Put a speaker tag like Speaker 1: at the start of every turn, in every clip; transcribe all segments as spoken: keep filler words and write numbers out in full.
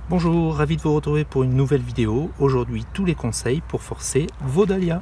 Speaker 1: Bonjour, ravi de vous retrouver pour une nouvelle vidéo. Aujourd'hui, tous les conseils pour forcer vos dahlias.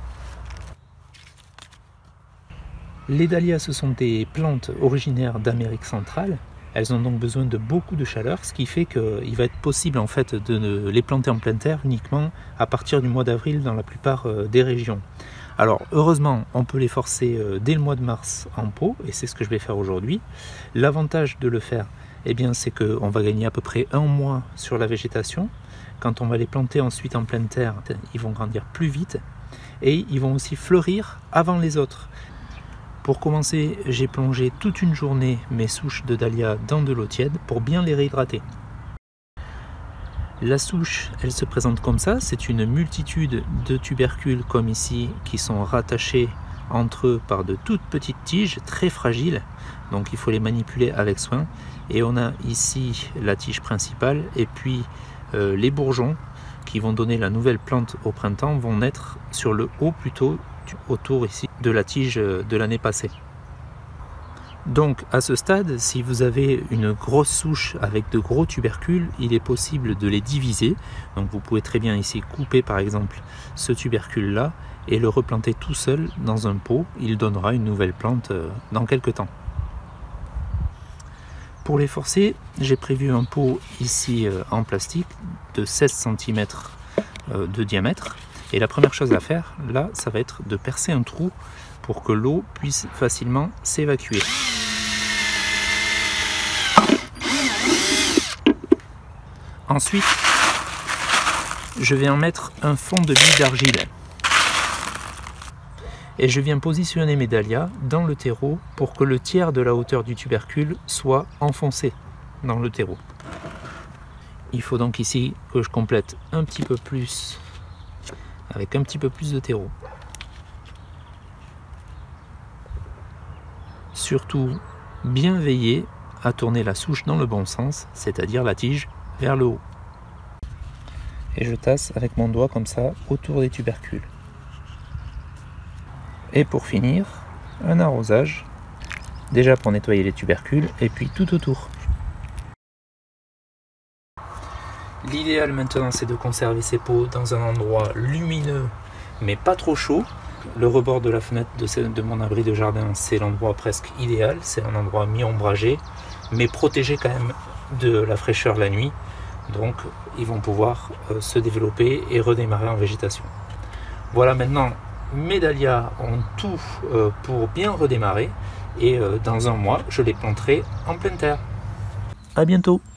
Speaker 1: Les dahlias, ce sont des plantes originaires d'Amérique centrale. Elles ont donc besoin de beaucoup de chaleur, ce qui fait qu'il va être possible en fait de les planter en pleine terre uniquement à partir du mois d'avril dans la plupart des régions. Alors heureusement, on peut les forcer dès le mois de mars en pot, et c'est ce que je vais faire aujourd'hui. L'avantage de le faire, eh bien, c'est qu'on va gagner à peu près un mois sur la végétation. Quand on va les planter ensuite en pleine terre, ils vont grandir plus vite et ils vont aussi fleurir avant les autres. Pour commencer, j'ai plongé toute une journée mes souches de dahlia dans de l'eau tiède pour bien les réhydrater. La souche, elle se présente comme ça, c'est une multitude de tubercules comme ici qui sont rattachés entre eux par de toutes petites tiges très fragiles, donc il faut les manipuler avec soin. Et on a ici la tige principale et puis euh, les bourgeons qui vont donner la nouvelle plante au printemps vont naître sur le haut plutôt autour ici de la tige de l'année passée. Donc à ce stade, si vous avez une grosse souche avec de gros tubercules, il est possible de les diviser. Donc vous pouvez très bien ici couper par exemple ce tubercule là et le replanter tout seul dans un pot. Il donnera une nouvelle plante dans quelques temps. Pour les forcer, j'ai prévu un pot ici en plastique de seize centimètres de diamètre. Et la première chose à faire, là, ça va être de percer un trou pour que l'eau puisse facilement s'évacuer. Ensuite, je vais en mettre un fond de billes d'argile. Et je viens positionner mes dahlias dans le terreau pour que le tiers de la hauteur du tubercule soit enfoncé dans le terreau. Il faut donc ici que je complète un petit peu plus avec un petit peu plus de terreau. Surtout, bien veiller à tourner la souche dans le bon sens, c'est-à-dire la tige vers le haut. Et je tasse avec mon doigt comme ça autour des tubercules. Et pour finir, un arrosage, déjà pour nettoyer les tubercules, et puis tout autour. L'idéal maintenant, c'est de conserver ces pots dans un endroit lumineux, mais pas trop chaud. Le rebord de la fenêtre de, de mon abri de jardin, c'est l'endroit presque idéal. C'est un endroit mi-ombragé, mais protégé quand même de la fraîcheur la nuit. Donc, ils vont pouvoir euh, se développer et redémarrer en végétation. Voilà, maintenant, mes dahlias ont tout euh, pour bien redémarrer. Et euh, dans un mois, je les planterai en pleine terre. À bientôt!